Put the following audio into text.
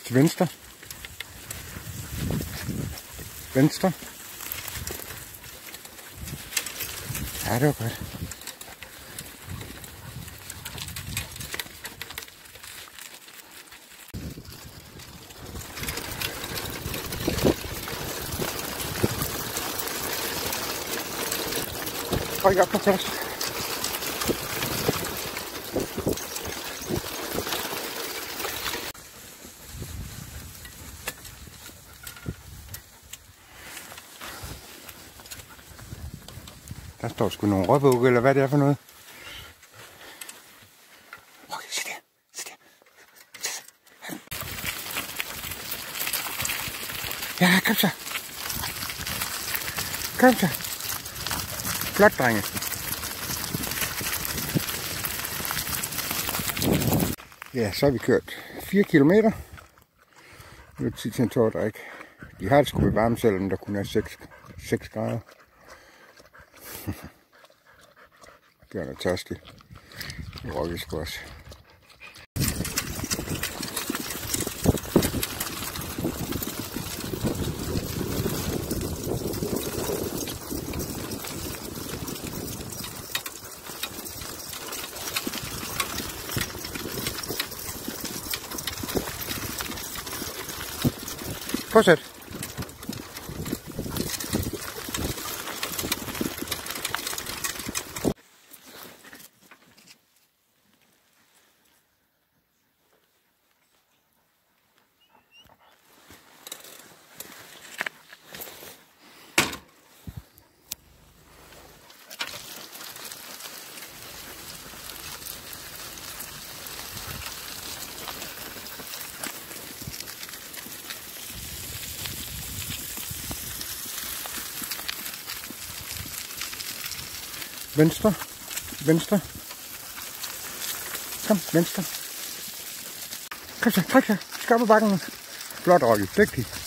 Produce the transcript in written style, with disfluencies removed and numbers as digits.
Til venstre. Venstre. Ja, det var godt. Tryk op på plads. Der står sgu nogle råbugge, eller hvad det er for noget. Okay, se der. Se der. Ja, kom så. Kom så. Flot, drenge. Ja, så har vi kørt 4 kilometer. Nu er det tid til en tårdrik. De har det sgu med varme, selvom der kun er 6 grader. Gør noget tørstig. Det rokker sgu også. Fortsæt. Venstre. Venstre. Kom, venstre. Kom så, træk så. Skab på bakken. Flot, Rocky. Dygtig.